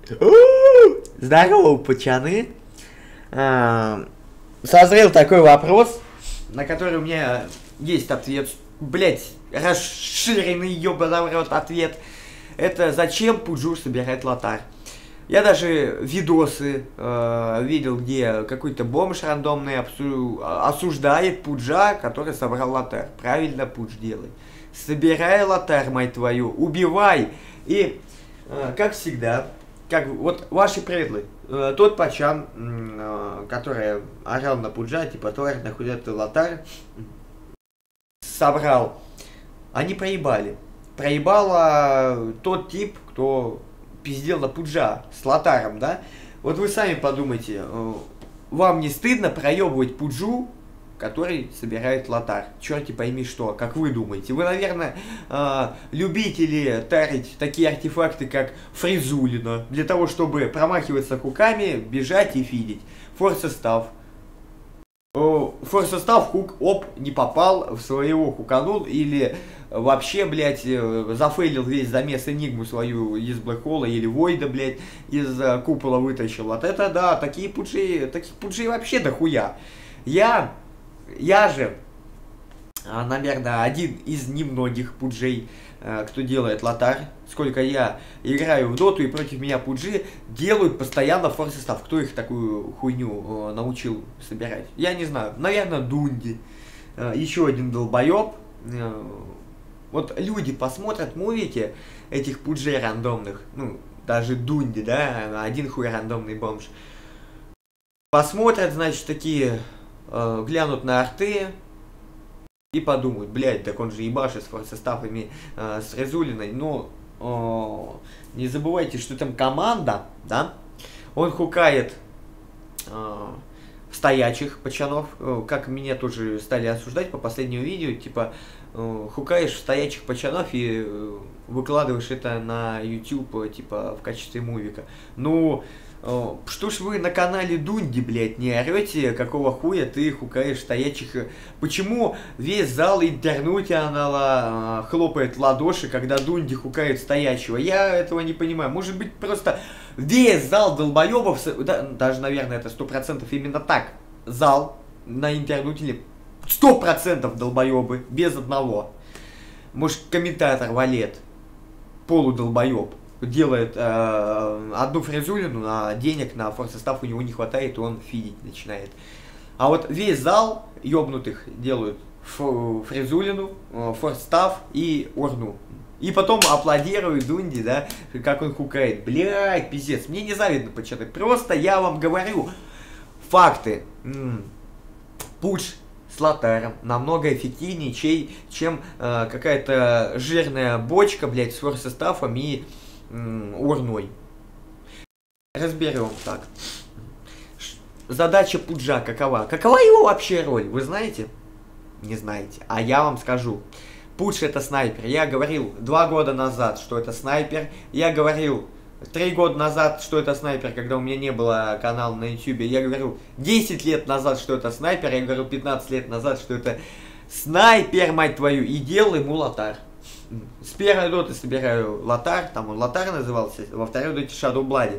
Здорово, пацаны. Созрел такой вопрос, на который у меня есть ответ. Блять, расширенный ёбаный в рот ответ. Это зачем Пуджу собирать лотарь? Я даже видосы видел, где какой-то бомж рандомный осуждает Пуджа, который собрал лотарь. Правильно Пудж делай. Собирай лотарь, мать твою, убивай. И, как всегда, как вот ваши предлы, тот пачан, который орал на Пуджа, типа, тварь, нахуя ты лотарь собрал, они проебали. Проебало тот тип, кто пиздел на Пуджа с лотаром, да? Вот вы сами подумайте, вам не стыдно проебывать Пуджу, который собирает лотарь? Черти пойми что, как вы думаете? Вы, наверное, любители тарить такие артефакты, как Фризулина, для того, чтобы промахиваться хуками, бежать и фидить. Форс-состав. Форс-состав, хук, оп, не попал, в своего хуканул, или вообще, блядь, зафейлил весь замес Энигму свою из Блэкхола, или Войда, блядь, из купола вытащил. Вот это да, таких пуджей вообще дохуя. Я же, наверное, один из немногих пуджей, кто делает лотарь. Сколько я играю в доту, и против меня пуджи делают постоянно форс-состав. Кто их такую хуйню научил собирать? Я не знаю. Наверное, Дунди. Еще один долбоеб. Вот люди посмотрят мувики этих пуджей рандомных. Ну, даже Дунди, да? Один хуй рандомный бомж. Посмотрят, значит, такие... глянут на арты и подумают, блядь, так он же ебашит с форс-составами с Резулиной, но не забывайте, что там команда, да, он хукает стоячих пачанов, как меня тоже стали осуждать по последнему видео, типа, хукаешь стоячих пачанов и выкладываешь это на YouTube, типа, в качестве мувика. Ну, что ж вы на канале Дунди, блядь, не орете, какого хуя ты хукаешь стоячих? Почему весь зал интернутианала хлопает в ладоши, когда Дунди хукает стоячего? Я этого не понимаю. Может быть, просто весь зал долбоебов, да, даже, наверное, это 100% именно так. Зал на интернутиле 100% долбоебы, без одного. Может, комментатор валет, полудолбоеб, делает одну фризулину, а денег на форс-состав у него не хватает, и он фидить начинает. А вот весь зал ёбнутых делают фризулину, форс-став и орну. И потом аплодируют Дунди, да, как он хукает. Блядь, пиздец, мне не завидно почитать. Просто я вам говорю факты. Пудж с лотарем намного эффективнее, чем какая-то жирная бочка, блядь, с форс-составом и урной. Разберем так. Задача Пуджа какова? Какова его вообще роль? Вы знаете? Не знаете. А я вам скажу. Пудж это снайпер. Я говорил 2 года назад, что это снайпер. Я говорил 3 года назад, что это снайпер, когда у меня не было канала на YouTube. Я говорил 10 лет назад, что это снайпер. Я говорил 15 лет назад, что это снайпер, мать твою. И делал ему лотарь. С первой доты собираю лотарь, там он лотарь назывался, во второй доте Shadow Blood.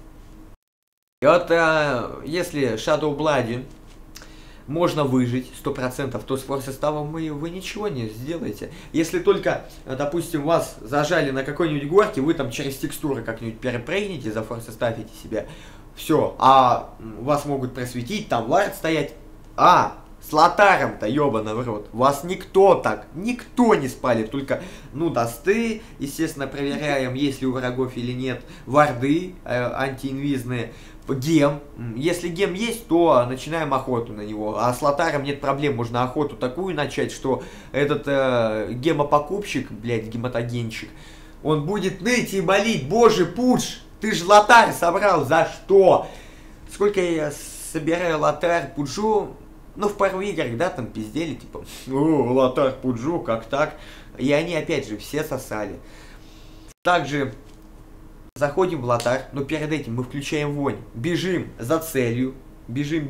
И вот если Shadow Blood можно выжить 100%, то с форс-составом вы ничего не сделаете. Если только, допустим, вас зажали на какой-нибудь горке, вы там через текстуры как-нибудь перепрыгнете, за форс-составите себя, все, а вас могут просветить, там лард стоять, с лотарем-то, ёбаный в рот, вас никто не спалит, только, ну, досты, естественно, проверяем, есть ли у врагов или нет, варды антиинвизные, гем, если гем есть, то начинаем охоту на него, а с лотарем нет проблем, можно охоту такую начать, что этот гемопокупщик, блядь, гематогенщик, он будет ныть и болеть, боже, Пудж, ты же лотарь собрал, за что? Сколько я собираю лотарь Пуджу, ну, в пару игр, да, там пиздели, типа, лотарь Пуджу, как так? И они, опять же, все сосали. Также заходим в лотарь, но перед этим мы включаем вонь. Бежим за целью. Бежим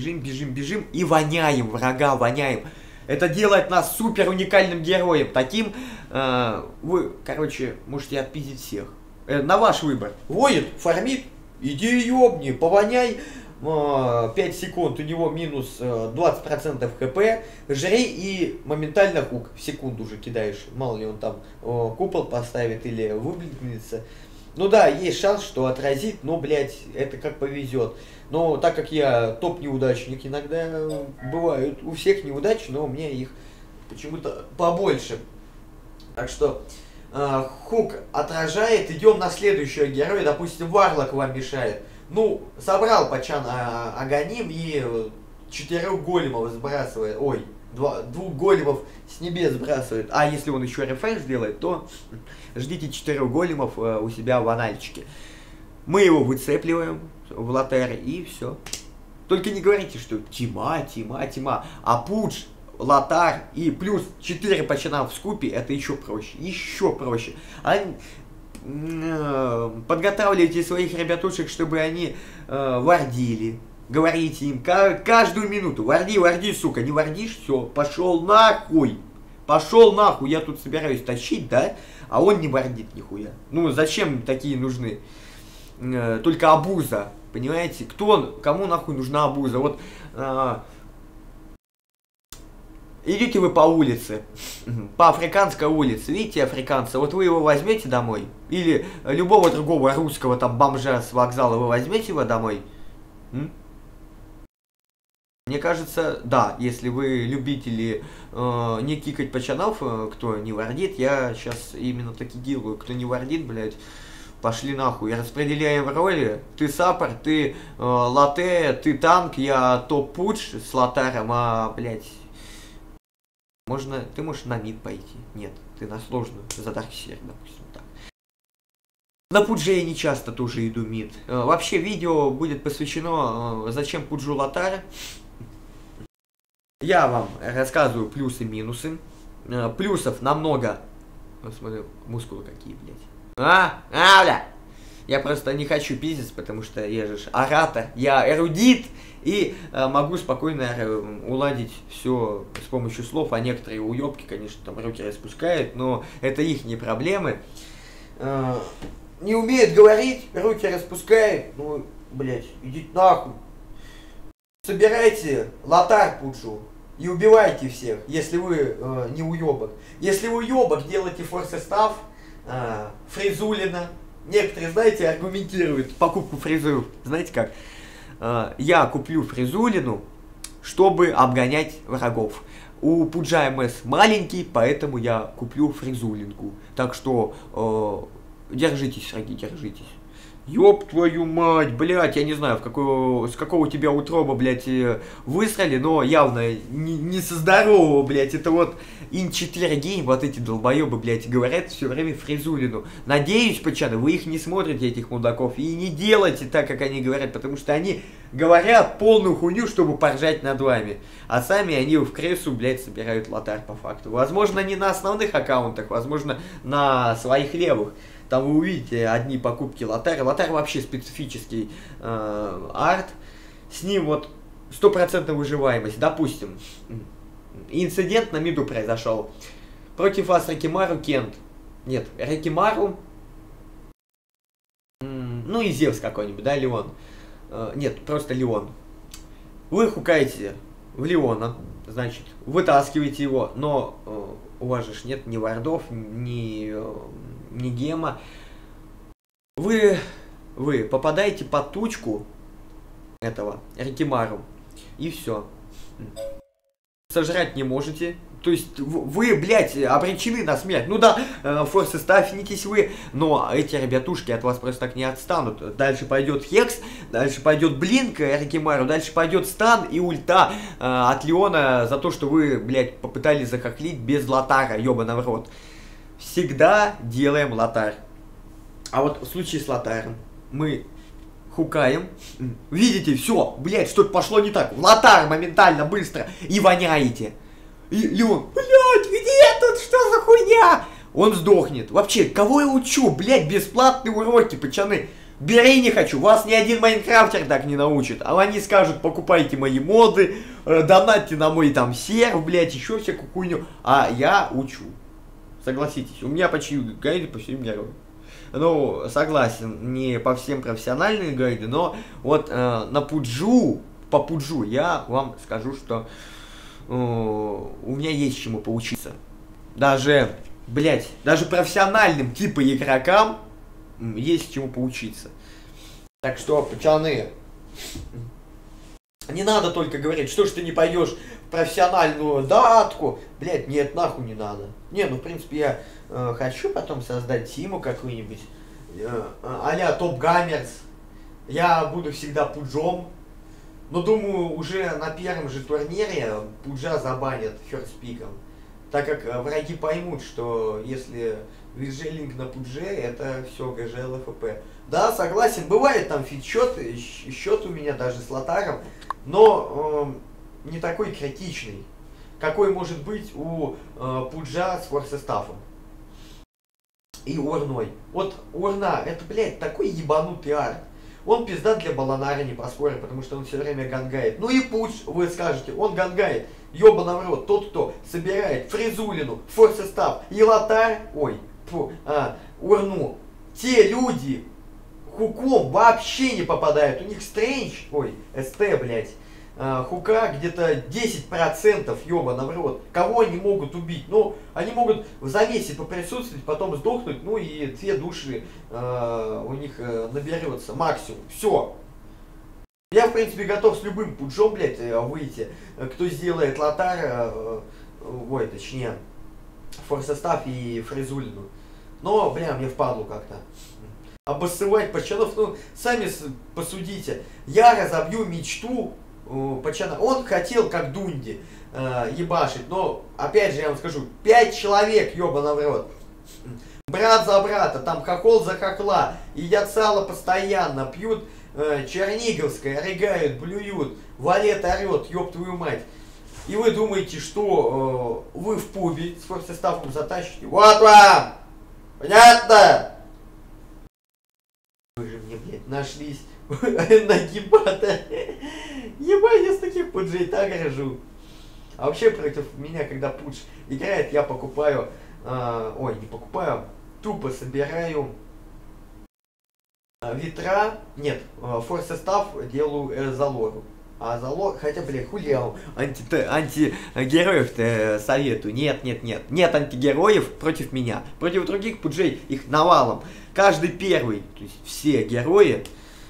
и воняем врага, воняем. Это делает нас супер уникальным героем. Таким вы, короче, можете отпиздить всех. На ваш выбор. Воет, фармит, иди ёбни, повоняй 5 секунд, у него минус 20% хп, жри и моментально хук. В секунду уже кидаешь. Мало ли он там купол поставит или выбликнется. Ну да, есть шанс, что отразит, но, блядь, это как повезет. Но так как я топ-неудачник, иногда бывают у всех неудачи, но у меня их почему-то побольше. Так что хук отражает, идем на следующего героя, допустим, Варлок вам мешает. Ну, собрал пачан Аганим и 4 големов сбрасывает, ой, 2 големов с небес сбрасывает. А если он еще рефреш сделает, то ждите 4 големов у себя в анальчике. Мы его выцепливаем в лотаре и все. Только не говорите, что тьма, а пудж, лотар и плюс 4 пачана в скупе, это еще проще, подготавливайте своих ребятушек, чтобы они вардили. Говорите им каждую минуту: варди, сука, не вардишь, все, пошел нахуй, я тут собираюсь тащить, да, а он не вардит нихуя. Ну, зачем такие нужны? Только обуза, понимаете? Кому нахуй нужна обуза? Вот идите вы по улице, по африканской улице, видите африканца, вот вы его возьмете домой, или любого другого русского там бомжа с вокзала вы возьмете его домой? Мне кажется, да, если вы любители не кикать пачанов, кто не вардит, я сейчас именно таки делаю, кто не вардит, блядь, пошли нахуй, распределяем роли, ты саппор, ты латте, ты танк, я топ-пудж с лотаром, блядь, ты можешь на мид пойти. Нет, ты на сложную, за Дарксер, допустим, так. На пудже я не часто тоже иду мид. Вообще видео будет посвящено, зачем пуджу лотар. Я вам рассказываю плюсы и минусы. Плюсов намного. Вот смотри, мускулы какие, блядь. Бля! Я просто не хочу пиздец, потому что я же оратор, я эрудит, и могу спокойно уладить все с помощью слов, а некоторые уебки, конечно, там руки распускают, но это их не проблемы. Не умеют говорить, руки распускают, ну, блядь, идите нахуй. Собирайте лотар пуджу и убивайте всех, если вы не уебок. Если вы уебок, делайте форс-состав, Фризулина. Некоторые, знаете, аргументируют покупку фризу. Знаете как? Я куплю фризулину, чтобы обгонять врагов. У пуджа МС маленький, поэтому я куплю фризулинку. Так что держитесь, враги, держитесь. Ёб твою мать, блядь, я не знаю, с какого тебя утроба, блядь, высрали, но явно не со здорового, блядь, это вот ин-4 гейм, вот эти долбоебы, блядь, говорят все время фризулину. Надеюсь, пацаны, вы их не смотрите, этих мудаков, и не делайте так, как они говорят, потому что они говорят полную хуйню, чтобы поржать над вами. А сами они в крессу, блядь, собирают лотар по факту. Возможно, не на основных аккаунтах, возможно, на своих левых. Там вы увидите одни покупки лотара. Лотар вообще специфический арт. С ним вот 100% выживаемость. Допустим, инцидент на миду произошел. Против вас Рекимару Кент. Нет, Рекимару. Ну и Зевс какой-нибудь, да, Леон. Нет, просто Леон. Вы хукаете в Леона. Значит, вытаскиваете его. Но у вас же нет ни вардов, ни гема. Вы попадаете под тучку этого Рекимару, и все. Сожрать не можете. То есть вы, блядь, обречены на смерть. Ну да, форсы ставнитесь вы, но эти ребятушки от вас просто так не отстанут. Дальше пойдет Хекс, дальше пойдет Блинк Рекимару, дальше пойдет стан и ульта от Леона за то, что вы, блядь, попытались захохлить без лотара, ёбана в рот. Всегда делаем лотар. А вот в случае с лотаром мы хукаем. Видите, все, блядь, что-то пошло не так. В лотар моментально, быстро. И воняете. И Леон, блядь, где тут, что за хуйня? Он сдохнет. Вообще, кого я учу, блядь, бесплатные уроки, пацаны. Бери не хочу, вас ни один майнкрафтер так не научит. А они скажут, покупайте мои моды, донатьте на мой там серв, блядь, еще всякую хуйню. А я учу. Согласитесь, у меня почти гайды по всему миру. Ну, согласен, не по всем профессиональные гайды, но вот на Пуджу, по Пуджу я вам скажу, что у меня есть чему поучиться. Даже, блять, даже профессиональным типа игрокам есть чему поучиться. Так что, пацаны, не надо только говорить, что ж ты не пойдешь в профессиональную датку. Блять, нет, нахуй не надо. Не, ну в принципе я хочу потом создать тиму какую-нибудь, а-ля Топ Гаммерс. Я буду всегда пуджом. Но думаю, уже на первом же турнире пуджа забанят ферстпиком. Так как враги поймут, что если визжелинг на пудже, это все ГЖ ЛФП. Да, согласен, бывает там счет у меня даже с лотаром, но не такой критичный, какой может быть у пуджа с форс-стафом и урной. Вот урна, это, блядь, такой ебанутый арт. Он пизда для Баланара не поспорит, потому что он все время гангает. Ну и пудж, вы скажете, он гангает. Ёбана в рот, тот, кто собирает Фризулину, форс-стаф и лотар, урну. Те люди хуком вообще не попадают. У них стрендж, СТ, блядь. Хука где-то 10%, ёбана в рот. Кого они могут убить? Ну, они могут в замесе поприсутствовать, потом сдохнуть, ну и 2 души у них наберется максимум. Все. Я, в принципе, готов с любым пуджом, блядь, выйти. Кто сделает лотар, точнее, форс-стаф и Фризулину. Но, бля, мне впадлу как-то. Обоссывать пацанов, ну, сами посудите. Я разобью мечту пацана. Он хотел, как Дунди, ебашить, но, опять же, я вам скажу, 5 человек, ёбана в рот. Брат за брата, там хохол за хохла, едят сало постоянно, пьют черниговское, рыгают, блюют, валет орет, ёб твою мать. И вы думаете, что вы в пубе с форс-ставком затащите? Вот вам! Понятно? Вы же мне, блядь, нашлись нагибата. Ебать, я с таких пуджей так рожу. А вообще против меня, когда пудж играет, я покупаю, не покупаю, тупо собираю ветра, нет, форс-став делаю за лору. А за лор, хотя, блядь, хули я антигероев-то советую. Нет, антигероев против меня. Против других пуджей их навалом. Каждый первый, то есть все герои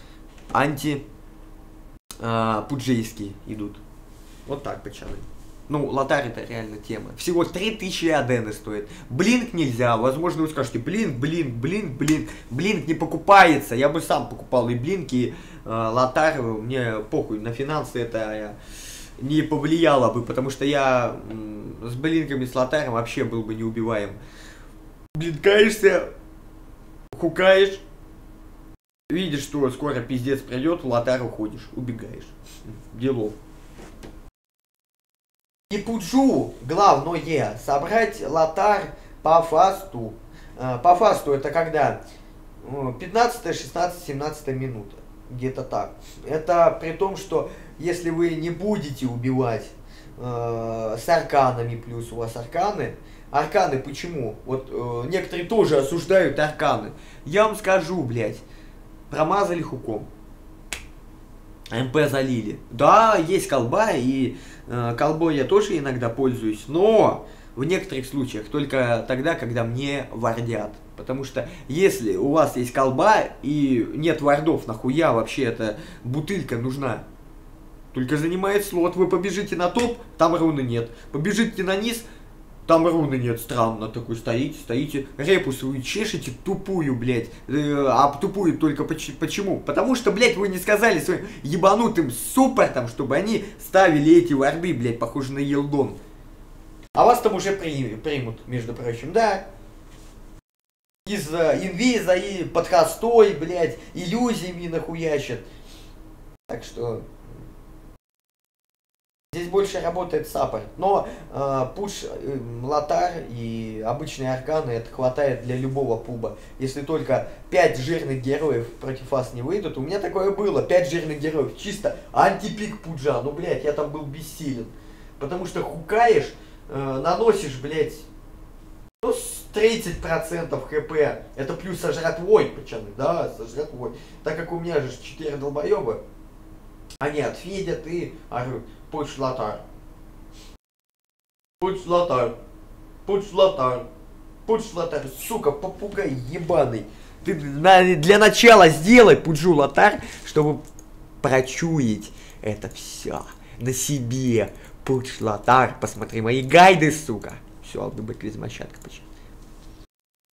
пуджейские идут. Вот так, пацаны. Ну, лотарь это реально тема. Всего 3000 адены стоит. Блинк нельзя. Возможно, вы скажете, блинк не покупается. Я бы сам покупал и блинк, и лотарь. Мне похуй, на финансы это не повлияло бы, потому что я с блинками, с лотарем вообще был бы неубиваем. Блинкаешься, хукаешь, видишь, что скоро пиздец придет, в лотарь уходишь, убегаешь. Делов. И пуджу главное собрать лотар по фасту. По фасту это когда 15, 16, 17 минута. Где-то так. Это при том, что если вы не будете убивать с арканами, плюс у вас арканы. Арканы почему? Вот некоторые тоже осуждают арканы. Я вам скажу, блядь, промазали хуком. МП залили. Да, есть колба, и колбой я тоже иногда пользуюсь, но в некоторых случаях только тогда, когда мне вардят. Потому что если у вас есть колба и нет вардов, нахуя вообще эта бутылька нужна? Только занимает слот, вы побежите на топ, там руны нет. Побежите на низ, там руны нет, странно, такой стоите, репу свою чешете тупую, блядь, а тупую только почему? Потому что, блядь, вы не сказали своим ебанутым суппортам, чтобы они ставили эти варды, блядь, похожие на Елдон. А вас там уже примут, между прочим, да. Из инвиза и под хостой, блядь, иллюзиями нахуячат. Так что... Здесь больше работает саппорт, но пуш, лотар и обычные арканы это хватает для любого пуба. Если только 5 жирных героев против вас не выйдут, у меня такое было, 5 жирных героев, чисто антипик пуджа, ну блядь, я там был бессилен. Потому что хукаешь, наносишь, блядь, Ну, 30% хп. Это плюс со жратвой, пацаны, да, со жратвой. Так как у меня же 4 долбоеба. А нет, Федя, ты, говорю, пусть лотар. Пусть лотар. Пусть лотар. Пусть лотар. Сука, попугай ебаный. Ты для начала сделай пуджу лотар, чтобы прочуять это все на себе. Пусть лотар. Посмотри мои гайды, сука. Все, Алдыбек Лизмощадка почему.